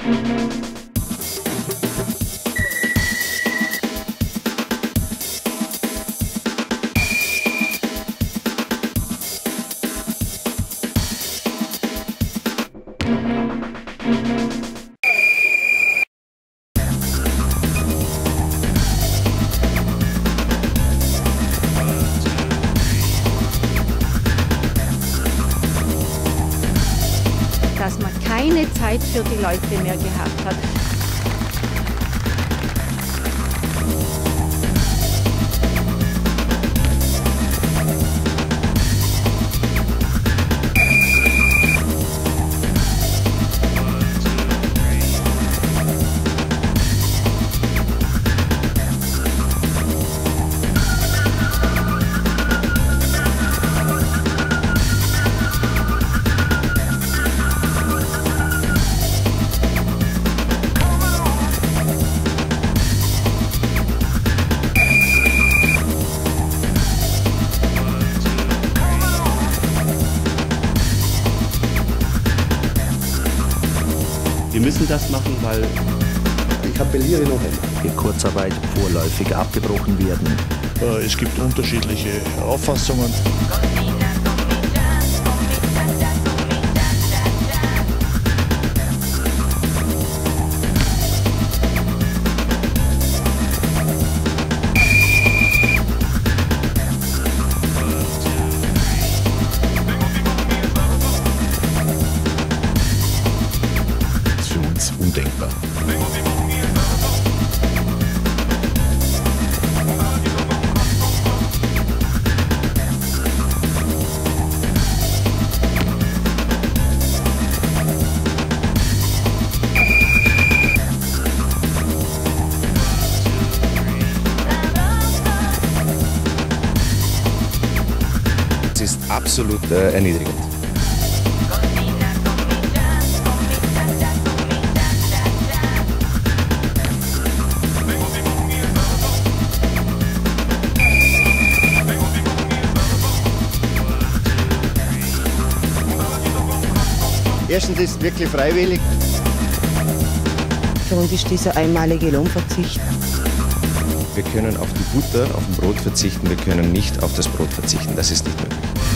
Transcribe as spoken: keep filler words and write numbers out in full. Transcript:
Dass man keine Zeit für die Leute mehr gehabt hat. Wir müssen das machen, weil ich appelliere noch einmal. Die Kurzarbeit vorläufig abgebrochen werden. Es gibt unterschiedliche Auffassungen. Undenkbar. Es ist absolut äh, erniedrigend. Erstens ist es wirklich freiwillig. Für uns ist dieser einmalige Lohnverzicht. Wir können auf die Butter, auf dem Brot verzichten, wir können nicht auf das Brot verzichten. Das ist nicht möglich.